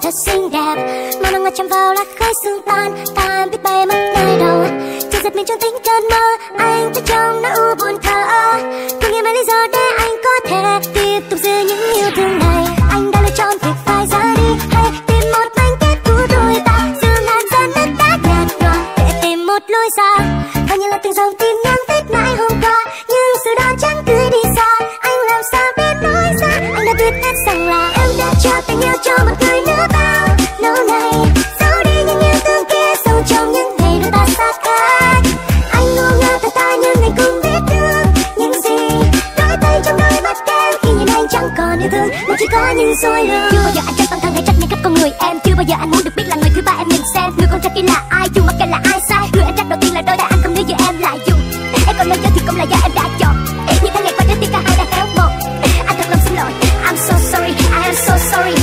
thật xinh đẹp, mà nắng mặt chạm vào lá khói sương tan, ta biết bay mất nơi đâu. Chỉ giật mình trong tính cơn mơ, anh thức trong nỗi u buồn thở. Tôi nghĩ mấy lý do để anh có thể tiếp tục giữ những yêu thương này. Anh đã lựa chọn việc phải ra đi, hay tìm một mảnh kết cũ đôi ta, dù ngàn gian đất đã nhạt nhòa để tìm một lối ra. Bao nhiêu lần từng dòng tim nhắn vết ngày hôm qua, nhưng sự đó chẳng tươi đi xa. Anh làm sao biết nói ra, anh đã biết hết rằng là em đã cho tình yêu cho một người nữa bao lâu nay. Giấu đi những yêu thương kia sâu trong những ngày đôi ta xa cách. Anh ngu ngơ thật ta nhưng anh cũng biết được những gì đôi tay trong đôi mắt em khi nhìn anh chẳng còn yêu thương mà chỉ có những dối lừa. Chưa bao giờ anh trách bản thân hay trách những cách con người em, chưa bao giờ anh muốn được biết là người thứ ba em nhìn xem. Người con trai kia là ai, dù mặc kệ là ai sai, người anh trách đầu tiên là đôi tay anh không nếu giờ em lại dùng. Em còn nói chơi thì cũng là do em đã chọn, những tháng ngày qua trái tim cả hai đã héo một. Anh thật lòng xin lỗi, I'm so sorry, I am so sorry.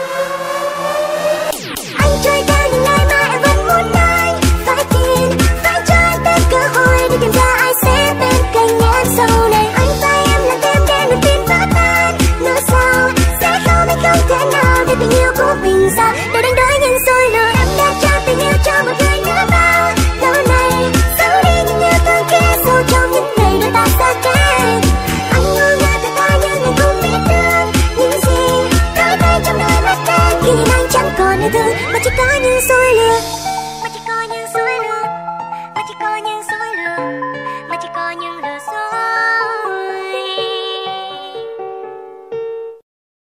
Anh trôi theo những ngày mà em vẫn muốn anh phải tin, phải cho anh thêm cơ hội để tìm ra ai sẽ bên cạnh em sau này. Anh và em là thêm để niềm tin vỡ tan, nữa sau sẽ không anh không thể nào để tình yêu của mình ra để đánh đổi những dối lừa. Em đã cho tình yêu cho một người nữa bao lâu nay, giấu đi những yêu thương kia sâu trong những ngày đôi ta xa cách. Anh ngu ngơ thật ta nhưng anh cũng biết được những gì đôi tay trong đôi mắt em khi nhìn anh chẳng còn yêu thương